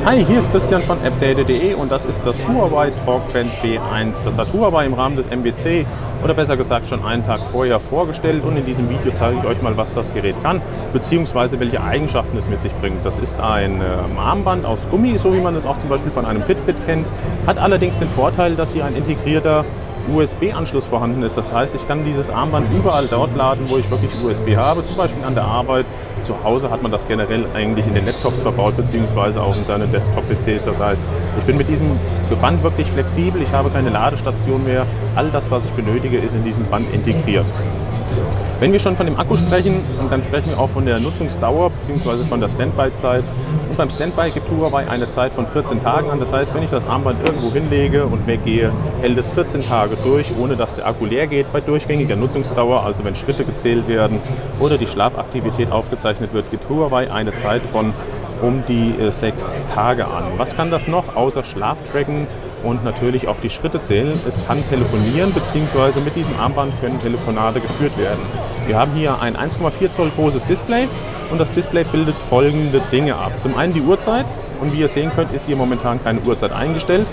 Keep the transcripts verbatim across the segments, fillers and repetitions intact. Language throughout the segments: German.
Hi, hier ist Christian von appdata punkt de und das ist das Huawei Talkband B eins. Das hat Huawei im Rahmen des M W C oder besser gesagt schon einen Tag vorher vorgestellt, und in diesem Video zeige ich euch mal, was das Gerät kann, beziehungsweise welche Eigenschaften es mit sich bringt. Das ist ein äh, Armband aus Gummi, so wie man es auch zum Beispiel von einem Fitbit kennt, hat allerdings den Vorteil, dass hier ein integrierter U S B-Anschluss vorhanden ist. Das heißt, ich kann dieses Armband überall dort laden, wo ich wirklich U S B habe, zum Beispiel an der Arbeit. Zu Hause hat man das generell eigentlich in den Laptops verbaut, beziehungsweise auch in seinen Desktop-P Cs. Das heißt, ich bin mit diesem Band wirklich flexibel, ich habe keine Ladestation mehr. All das, was ich benötige, ist in diesem Band integriert. Wenn wir schon von dem Akku sprechen, dann sprechen wir auch von der Nutzungsdauer bzw. von der Standby-Zeit. Und beim Standby gibt Huawei eine Zeit von vierzehn Tagen an. Das heißt, wenn ich das Armband irgendwo hinlege und weggehe, hält es vierzehn Tage durch, ohne dass der Akku leer geht. Bei durchgängiger Nutzungsdauer, also wenn Schritte gezählt werden oder die Schlafaktivität aufgezeichnet wird, gibt Huawei eine Zeit von um die äh, sechs Tage an. Was kann das noch außer Schlaftracken und natürlich auch die Schritte zählen? Es kann telefonieren, beziehungsweise mit diesem Armband können Telefonate geführt werden. Wir haben hier ein eins Komma vier Zoll großes Display und das Display bildet folgende Dinge ab. Zum einen die Uhrzeit, und wie ihr sehen könnt, ist hier momentan keine Uhrzeit eingestellt.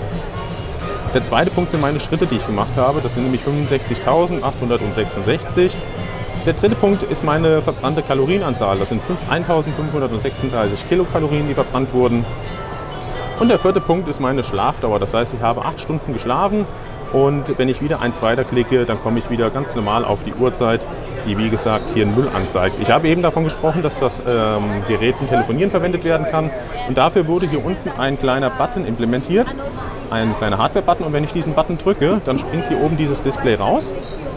Der zweite Punkt sind meine Schritte, die ich gemacht habe. Das sind nämlich fünfundsechzigtausendachthundertsechsundsechzig. Der dritte Punkt ist meine verbrannte Kalorienanzahl. Das sind eintausendfünfhundertsechsunddreißig Kilokalorien, die verbrannt wurden. Und der vierte Punkt ist meine Schlafdauer. Das heißt, ich habe acht Stunden geschlafen, und wenn ich wieder eins weiter klicke, dann komme ich wieder ganz normal auf die Uhrzeit, die wie gesagt hier null anzeigt. Ich habe eben davon gesprochen, dass das ähm, Gerät zum Telefonieren verwendet werden kann, und dafür wurde hier unten ein kleiner Button implementiert, ein kleiner Hardware-Button, und wenn ich diesen Button drücke, dann springt hier oben dieses Display raus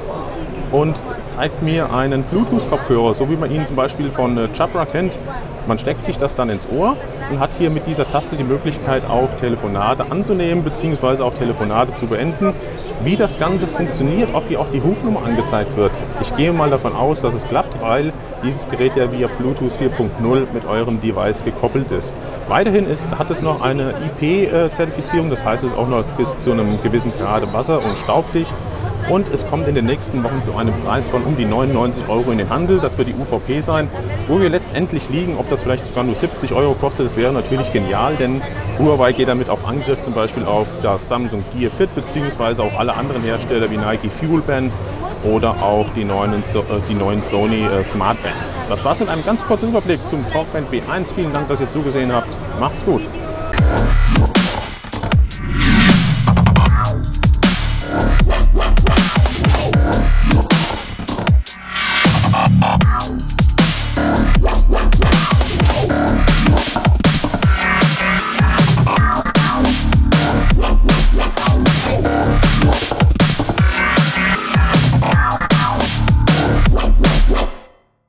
und zeigt mir einen Bluetooth-Kopfhörer, so wie man ihn zum Beispiel von Jabra kennt. Man steckt sich das dann ins Ohr und hat hier mit dieser Taste die Möglichkeit, auch Telefonate anzunehmen bzw. auch Telefonate zu beenden. Wie das Ganze funktioniert, ob hier auch die Rufnummer angezeigt wird, ich gehe mal davon aus, dass es klappt, weil dieses Gerät ja via Bluetooth vier Punkt null mit eurem Device gekoppelt ist. Weiterhin ist, hat es noch eine I P-Zertifizierung, das heißt, es ist auch noch bis zu einem gewissen Grad wasser- und staubdicht. Und es kommt in den nächsten Wochen zu einem Preis von um die neunundneunzig Euro in den Handel. Das wird die U V P sein. Wo wir letztendlich liegen, ob das vielleicht sogar nur siebzig Euro kostet, das wäre natürlich genial, denn Huawei geht damit auf Angriff, zum Beispiel auf das Samsung Gear Fit beziehungsweise auch alle anderen Hersteller wie Nike Fuel Band oder auch die neuen, die neuen Sony Smart Bands. Das war's mit einem ganz kurzen Überblick zum Talkband B eins. Vielen Dank, dass ihr zugesehen habt. Macht's gut!